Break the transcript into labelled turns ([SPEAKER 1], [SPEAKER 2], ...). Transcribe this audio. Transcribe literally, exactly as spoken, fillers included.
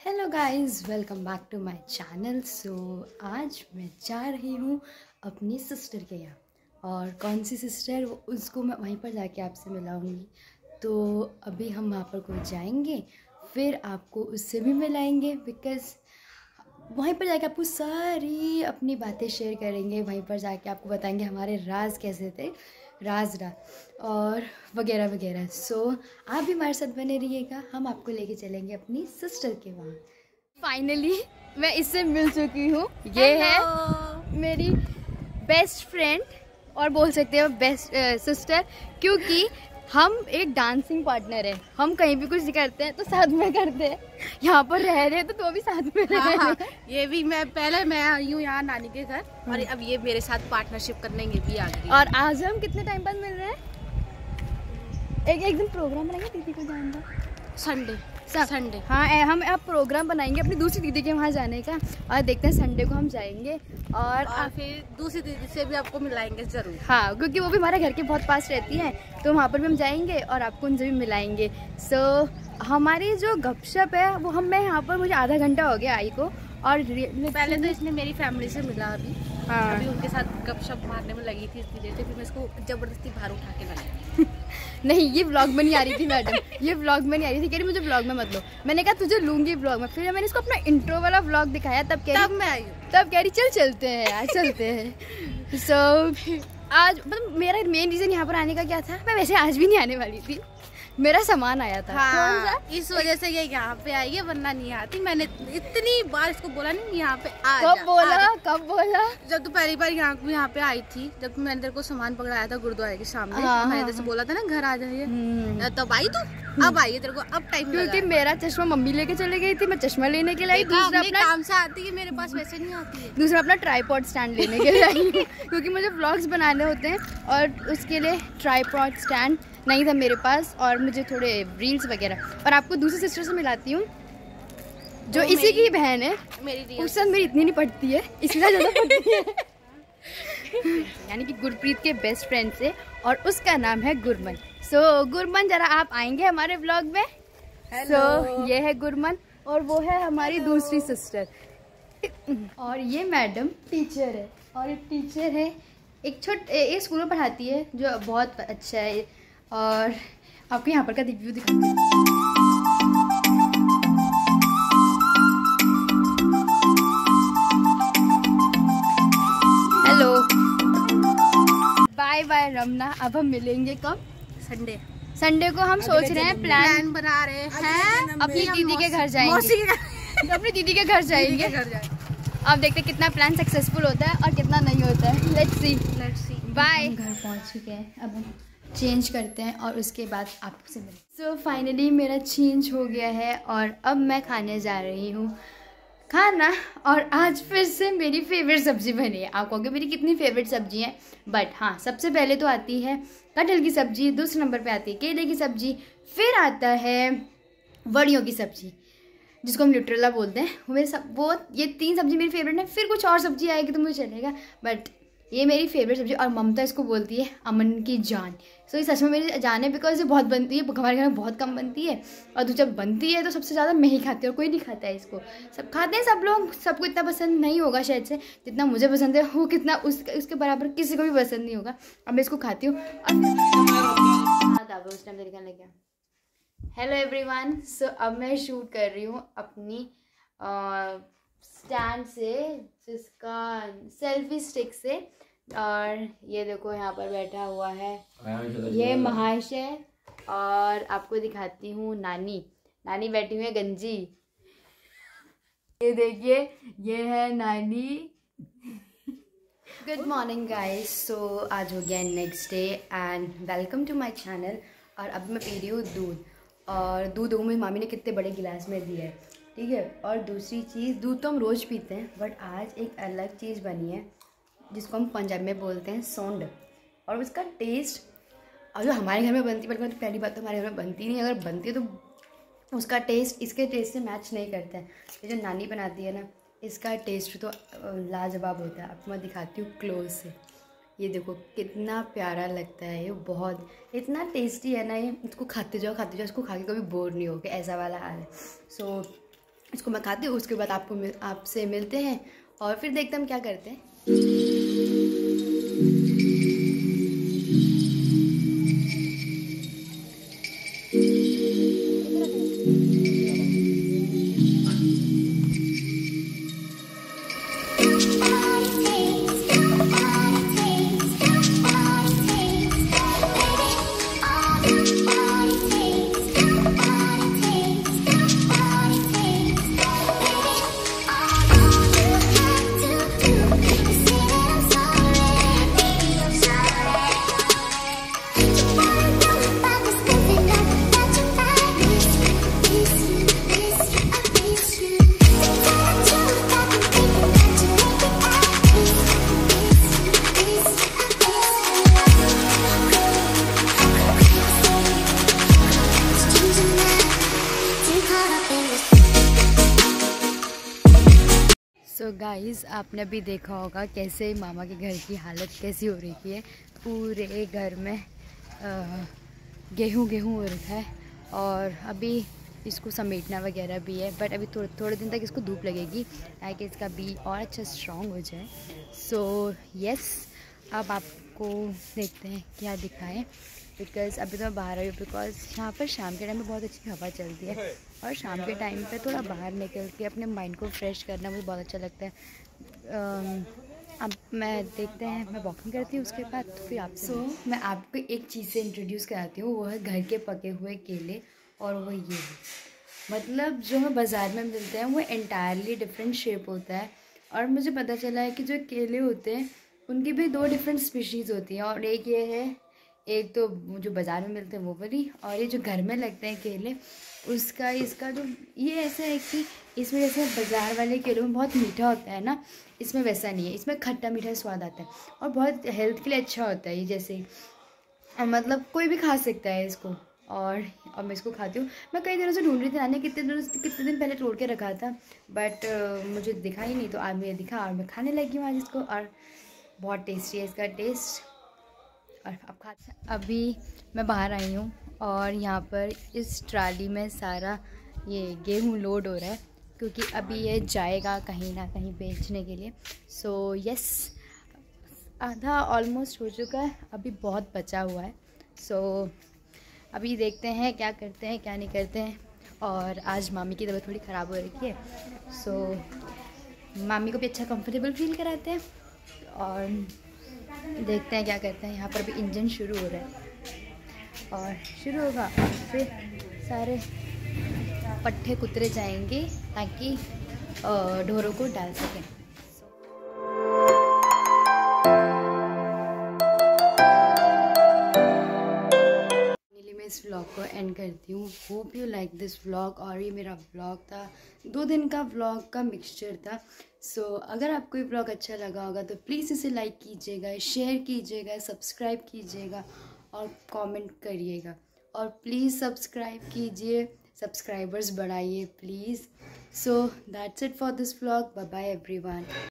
[SPEAKER 1] Hello guys, welcome back to my channel. So आज मैं जा रही हूँ अपनी सिस्टर के यहाँ। और कौन सी सिस्टर, वो उसको मैं वहीं पर जाके आपसे मिलाऊंगी। तो अभी हम वहाँ पर को जाएंगे, फिर आपको उससे भी मिलाएंगे। बिकॉज़ वहीं पर जाके आपको सारी अपनी बातें शेयर करेंगे। वहीं पर जाके आपको बताएंगे हमारे राज कैसे थे, राज राज और वगैरह वगैरह। सो so, आप भी हमारे साथ बने रहिएगा, हम आपको लेके चलेंगे अपनी सिस्टर के वहाँ। फाइनली मैं इससे मिल चुकी हूँ। ये है मेरी बेस्ट फ्रेंड और बोल सकते हो बेस्ट सिस्टर, क्योंकि हम एक डांसिंग पार्टनर है। हम कहीं भी कुछ करते हैं तो साथ में करते हैं। यहाँ पर रह रहे हैं तो तो भी साथ में रह रहे हैं।
[SPEAKER 2] ये भी मैं पहले मैं आई हूँ यहाँ नानी के घर, और अब ये मेरे साथ पार्टनरशिप करने ये भी आ गई।
[SPEAKER 1] और आज हम कितने टाइम बाद मिल रहे हैं? एक एक दिन प्रोग्राम बनाएंगे दीदी को जाने का,
[SPEAKER 2] संडे संडे।
[SPEAKER 1] हाँ, हम अब प्रोग्राम बनाएंगे अपनी दूसरी दीदी के वहाँ जाने का, और देखते हैं संडे को हम जाएंगे। और,
[SPEAKER 2] और फिर दूसरी दीदी से भी आपको मिलाएंगे जरूर।
[SPEAKER 1] हाँ, क्योंकि वो भी हमारे घर के बहुत पास रहती है, तो वहाँ पर भी हम जाएंगे और आपको उनसे भी मिलाएंगे। सो so, हमारी जो गपशप है वो हम मैं यहाँ पर मुझे आधा घंटा हो गया आई को। और
[SPEAKER 2] पहले तो इसने मेरी फैमिली से मिला, अभी
[SPEAKER 1] हाँ
[SPEAKER 2] अभी उनके साथ गपशप मारने में लगी थी इतनी देर से, फिर मैं इसको जबरदस्ती बाहर उठा के लाई।
[SPEAKER 1] नहीं, ये व्लॉग में नहीं आ रही थी मैडम, ये व्लॉग में नहीं आ रही थी। कह रही मुझे व्लॉग में मत लो। मैंने कहा तुझे लूंगी व्लॉग में। फिर मैंने इसको अपना इंट्रो वाला व्लॉग दिखाया, तब कह रही
[SPEAKER 2] तब मैं आई हूँ।
[SPEAKER 1] तब कह रही चल चलते हैं यार, चलते हैं। सो so, आज मतलब मेरा मेन रीज़न यहाँ पर आने का क्या था, मैं वैसे आज भी नहीं आने वाली थी, मेरा सामान आया था।
[SPEAKER 2] हाँ, कौन सा? इस वजह से ये यहाँ पे आई है, वरना नहीं आती। मैंने इतनी बार इसको बोला नहीं यहाँ पे आ जा।
[SPEAKER 1] कब बोला कब बोला?
[SPEAKER 2] जब तू पहली बार यहाँ यहाँ पे आई थी, जब मैंने तेरे को सामान पकड़ाया था गुरुद्वारे के सामने,
[SPEAKER 1] हाँ,
[SPEAKER 2] मैंने
[SPEAKER 1] हाँ,
[SPEAKER 2] तेरे से बोला था ना घर आ जाइए, तब आई तू।
[SPEAKER 1] हम्म।
[SPEAKER 2] अब आई है तेरे को, अब टाइम लगा।
[SPEAKER 1] क्योंकि मेरा चश्मा मम्मी लेके चले गई थी, मैं चश्मा लेने के लिए आई। दूसरा अपना
[SPEAKER 2] काम से आती है, मेरे पास वैसे नहीं आती है।
[SPEAKER 1] दूसरा अपना ट्राइपॉड स्टैंड लेने के लिए आई हूँ, क्योंकि मुझे व्लॉग्स बनाने होते हैं और उसके लिए ट्राइपॉड स्टैंड नहीं था मेरे पास, और मुझे थोड़े रील्स वगैरह। और आपको दूसरी सिस्टर से मिलाती हूँ जो इसी की बहन है।
[SPEAKER 2] मेरी
[SPEAKER 1] उससे मेरी इतनी नहीं पड़ती है, इसलिए ज़्यादा पड़ती है। यानी कि गुरप्रीत के बेस्ट फ्रेंड से, और उसका नाम है गुरमन। सो so, गुरमन जरा आप आएंगे हमारे व्लॉग में। सो so, ये है गुरमन और वो है हमारी Hello. दूसरी सिस्टर। और ये मैडम टीचर है, और एक टीचर है, एक छोटे एक स्कूल में पढ़ाती है जो बहुत अच्छा है। और आपको यहाँ पर का व्यू दिखाती हूँ। Hello, bye bye Ramna. अब हम मिलेंगे कब?
[SPEAKER 2] संडे
[SPEAKER 1] संडे को हम सोच रहे हैं, प्लान
[SPEAKER 2] प्लान बना रहे हैं,
[SPEAKER 1] अपनी दीदी के घर जाएंगे। अपनी दीदी के घर जाएंगे। अब देखते हैं कितना प्लान सक्सेसफुल होता है और कितना नहीं होता है। Let's see let's see bye. घर पहुंच चुके हैं, अब हम चेंज करते हैं और उसके बाद आपसे मिलेंगे। सो फाइनली मेरा चेंज हो गया है और अब मैं खाने जा रही हूँ खाना। और आज फिर से मेरी फेवरेट सब्ज़ी बनी है। आप कहोगे मेरी कितनी फेवरेट सब्ज़ी है, बट हाँ, सबसे पहले तो आती है कटहल की सब्ज़ी, दूसरे नंबर पे आती है केले की सब्ज़ी, फिर आता है वड़ियों की सब्ज़ी जिसको हम न्यूट्रेला बोलते हैं। वो मेरे सब वो ये तीन सब्ज़ी मेरी फेवरेट है। फिर कुछ और सब्ज़ी आएगी तो मुझे चलेगा, बट ये मेरी फेवरेट सब्ज़ी। और ममता इसको बोलती है अमन की जान। सो ये सच में मेरी जान है, बिकॉज ये बहुत बनती है, हमारे घर में बहुत कम बनती है, और तो जब बनती है तो सबसे ज़्यादा मैं ही खाती हूँ और कोई नहीं खाता है इसको। सब खाते हैं सब लोग, सबको इतना पसंद नहीं होगा शायद से जितना मुझे पसंद है, वो कितना उस उसके बराबर किसी को भी पसंद नहीं होगा। अब मैं इसको खाती हूँ। उस टाइम तरीका लग गया। हेलो एवरीवन, सो अब मैं शूट कर रही हूँ अपनी स्टैंड से, जिसका सेल्फी स्टिक से। और ये देखो यहाँ पर बैठा हुआ है ये महाशय, और आपको दिखाती हूँ नानी। नानी बैठी हुई है गंजी, ये देखिए, ये है नानी। Good morning guys. सो आज हो गया next day and welcome to my channel. और अब मैं पी रही हूँ दूध, और दूध मेरी मामी ने कितने बड़े गिलास में दिया है, ठीक है। और दूसरी चीज़, दूध तो हम रोज़ पीते हैं, बट आज एक अलग चीज़ बनी है जिसको हम पंजाबी में बोलते हैं सोंड। और उसका टेस्ट, और जो हमारे घर में बनती है, बल्कि पहली बात तो हमारे घर में बनती नहीं, अगर बनती है तो उसका टेस्ट इसके टेस्ट से मैच नहीं करता है। ये जो नानी बनाती है ना, इसका टेस्ट तो लाजवाब होता है। अब मैं दिखाती हूँ क्लोज से। ये देखो कितना प्यारा लगता है, ये बहुत इतना टेस्टी है ना ये। इसको खाते जाओ खाते जाओ, इसको खा के कभी बोर नहीं होगे, ऐसा वाला हाल है। सो इसको मैं खाती हूँ, उसके बाद आपको मिल, आपसे मिलते हैं और फिर देखते हैं हम क्या करते हैं। सो so गाइज़, आपने अभी देखा होगा कैसे मामा के घर की हालत कैसी हो रही है। पूरे घर में गेहूं गेहूं हो रखा है और अभी इसको समेटना वगैरह भी है, बट अभी थोड़े थोड़े दिन तक इसको धूप लगेगी ताकि इसका बी और अच्छा स्ट्रॉन्ग हो जाए। सो so, यस yes, अब आपको देखते हैं क्या दिखाएं, बिकॉज़ अभी तो मैं बाहर आई हूँ बिकॉज़ यहाँ पर शाम के टाइम में बहुत अच्छी हवा चलती है और शाम के टाइम पे थोड़ा बाहर निकल के अपने माइंड को फ्रेश करना मुझे बहुत अच्छा लगता है। अब मैं देखते हैं, मैं वॉकिंग करती हूँ, उसके बाद फिर आपसे सो so, मैं आपको एक चीज़ से इंट्रोड्यूस कराती हूँ, वो है घर के पके हुए केले। और वो ये है, मतलब जो हमें बाज़ार में मिलते हैं वो एंटायरली डिफरेंट शेप होता है। और मुझे पता चला है कि जो केले होते हैं उनकी भी दो डिफरेंट स्पीशीज़ होती हैं, और एक ये है, एक तो जो बाज़ार में मिलते हैं वो वाली, और ये जो घर में लगते हैं केले उसका इसका जो ये ऐसा है कि इसमें जैसे बाज़ार वाले केलों में बहुत मीठा होता है ना, इसमें वैसा नहीं है। इसमें खट्टा मीठा स्वाद आता है और बहुत हेल्थ के लिए अच्छा होता है ये, जैसे मतलब कोई भी खा सकता है इसको। और और मैं इसको खाती हूँ। मैं कई दिनों से ढूंढ रही थी आने, कितने दिनों से कितने दिन पहले तोड़ के रखा था, बट uh, मुझे दिखा ही नहीं, तो आज मुझे दिखा और मैं खाने लगी हूँ आज इसको। और बहुत टेस्टी है इसका टेस्ट। और अब खा अभी मैं बाहर आई हूँ और यहाँ पर इस ट्राली में सारा ये गेहूँ लोड हो रहा है, क्योंकि अभी ये जाएगा कहीं ना कहीं बेचने के लिए। सो so, यस yes, आधा ऑलमोस्ट हो चुका है, अभी बहुत बचा हुआ है। सो so, अभी देखते हैं क्या करते हैं क्या नहीं करते हैं। और आज मामी की तबीयत थोड़ी ख़राब हो रही है, सो so, मामी को भी अच्छा कंफर्टेबल फील कराते हैं और देखते हैं क्या करते हैं। यहाँ पर भी इंजन शुरू हो रहा है और शुरू होगा फिर सारे पट्टे कुतरे जाएंगे ताकि ढोरों को डाल सकें। इस व्लॉग को एंड करती हूँ। Hope you like this vlog. और ये मेरा व्लॉग था, दो दिन का व्लॉग का मिक्सचर था। सो so, अगर आपको ये व्लॉग अच्छा लगा होगा तो प्लीज़ इसे लाइक कीजिएगा, शेयर कीजिएगा, सब्सक्राइब कीजिएगा और कमेंट करिएगा। और प्लीज़ सब्सक्राइब कीजिए, सब्सक्राइबर्स बढ़ाइए please. So that's it for this vlog. Bye bye everyone.